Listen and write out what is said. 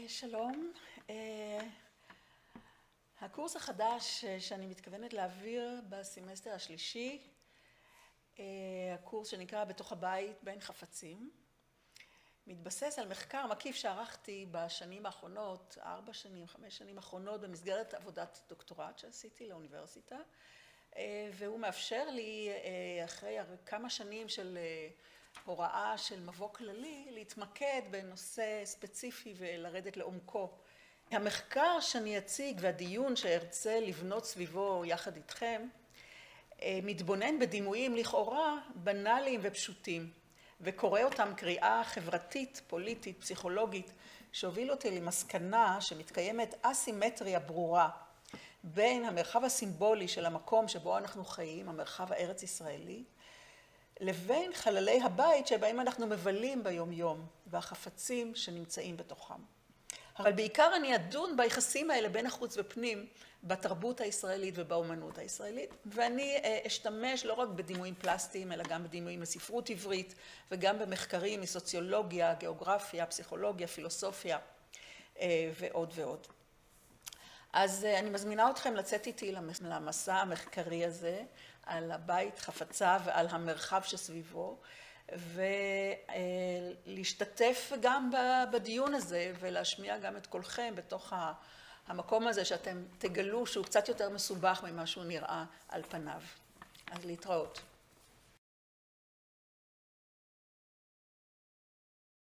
שלום. הקורס החדש שאני מתכוונת להעביר בסמסטר השלישי, הקורס שנקרא בתוך הבית בין חפצים, מתבסס על מחקר מקיף שערכתי בשנים האחרונות, 5 שנים האחרונות, במסגרת עבודת דוקטורט שעשיתי לאוניברסיטה, והוא מאפשר לי, אחרי כמה שנים של הוראה של מבוא כללי, להתמקד בנושא ספציפי ולרדת לעומקו. המחקר שאני אציג והדיון שארצה לבנות סביבו יחד איתכם, מתבונן בדימויים לכאורה בנאליים ופשוטים, וקורא אותם קריאה חברתית, פוליטית, פסיכולוגית, שהוביל אותי למסקנה שמתקיימת אסימטריה ברורה בין המרחב הסימבולי של המקום שבו אנחנו חיים, המרחב הארץ ישראלי, לבין חללי הבית שבהם אנחנו מבלים ביום יום, והחפצים שנמצאים בתוכם. אבל בעיקר אני אדון ביחסים האלה בין החוץ ופנים, בתרבות הישראלית ובאומנות הישראלית, ואני אשתמש לא רק בדימויים פלסטיים, אלא גם בדימויים מספרות עברית, וגם במחקרים מסוציולוגיה, גיאוגרפיה, פסיכולוגיה, פילוסופיה, ועוד ועוד. אז אני מזמינה אתכם לצאת איתי למסע המחקרי הזה, על הבית חפצה ועל המרחב שסביבו, ולהשתתף גם בדיון הזה ולהשמיע גם את קולכם בתוך המקום הזה שאתם תגלו שהוא קצת יותר מסובך ממה שהוא נראה על פניו. אז להתראות.